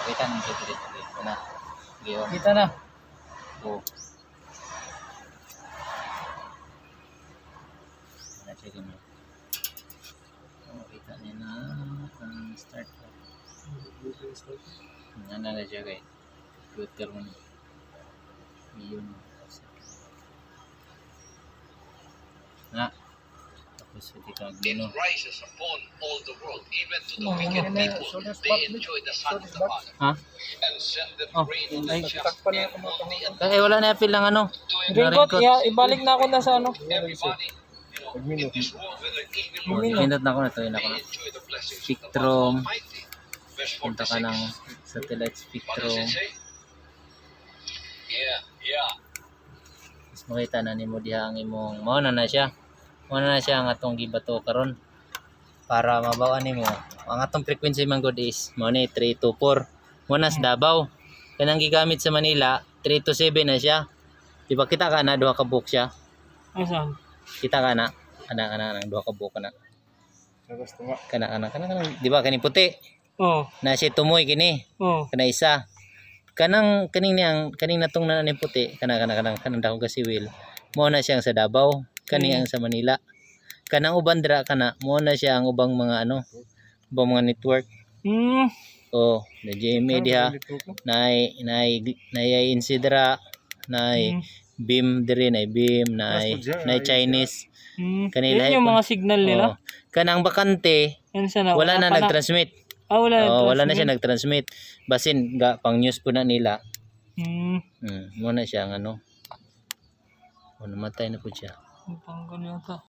Kita nang sa dito. Na. Giyon. Kita na. Oh. Sige mo. Oh, kita niya na start. Ano na siya guys. Computer mo na. Yun. Na. Tapos kita gino. It rises upon all the world, even to the wicked people. They enjoy the sun of the Father. Ha? And send them rain on Ay, the just takpan na and on the unjust. Kasi wala na feel lang ano. Ringkot, ibalik na ako na sa ano. Everybody, in this world, whether evil or Pindot na ako na to. Yun ako they na. enjoy the blessings of the Spectrum. Father Almighty. Verse Punta ka 46. ng satellite What does spectrum. it say? Yeah. Mas makita na ni mo diha ang imong mao na siya. Mao na siya ang atong gibato karon para mabaw nimo. Ang atong frequency man god is mao ni 324. Mo na sa Davao. Kanang gigamit sa Manila 327 na siya. Di ba kita ka na duha ka book siya? Ay, saan? Kita ka na ana duha ka book na. Gusto nga. Kana di ba kani puti? Oo. Na si tumoy kini. Oo. Kana isa. Kaning natong na ni puti kanang dako ka siwil. Mo na siyang sa Davao, kani ang sa Manila. Kanang uban dira kana mo na siya ang ubang mga ubang mga network. Oh, na GMA diha. Nay Insidra, nay Beam diri, nay Beam, nay Chinese. Kanila yung mga signal nila. Oh, kanang bakante wala na nag-transmit. Wala na siya nag-transmit. Basin pang news po na nila. Mo na siya ang namatay na po siya. Tanggal yata.